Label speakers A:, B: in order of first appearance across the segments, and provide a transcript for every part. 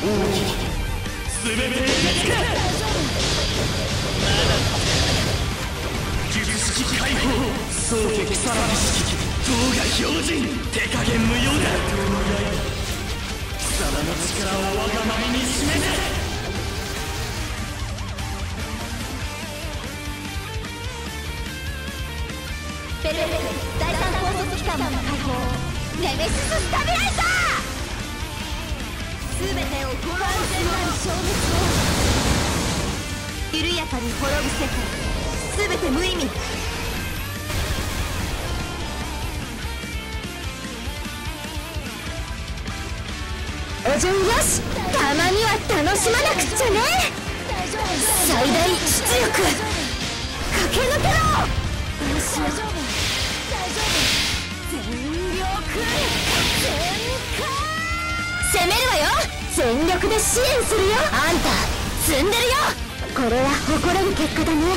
A: 全て受け付け。術式解放、双極さらび式、動画標準、手加減無用だ。貴様の力を我が前に示せ。
B: ベルベル第三高速機関の解放、ネメシススタビライザー。全てを完全なる消滅を緩やかに滅ぶ世界、全て無意味。おじゅんよし、たまには楽しまなくっちゃね。最大出力駆け抜けろ。よし、大丈夫全力全開。攻めるわよ。全力で支援するよ。あんた積んでるよ。これは誇れる結果だね。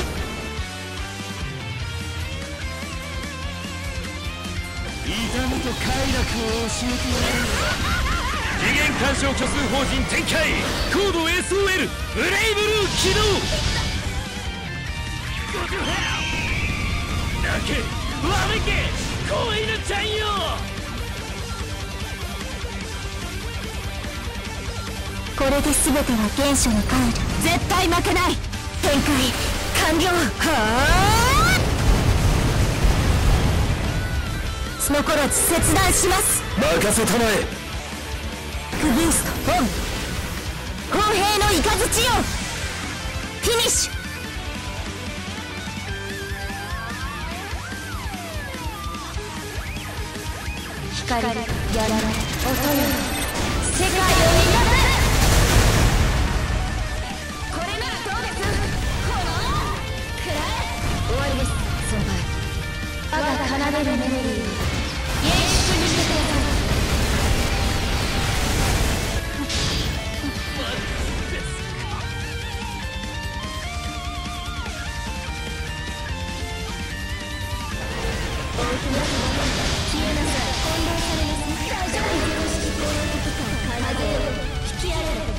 A: 痛みと快楽を教えてやる。次元干渉虚数法人展開。コード SOL ブレイブルー起動。泣けわめけ子犬ちゃんよ。
B: これで全ては原初に帰る。絶対負けない。展開完了。はあ、残らず切断します。
A: 任せたまえ。
B: クブーストオン。公平の雷よ。フィニッシュ。光やられ音よ世界を乱れ。これならどうです。このくらえ。終わりです先輩。我が奏でるメロディーを演出にしてください。消えなさい。翻弄されます。大丈夫。引きやれる。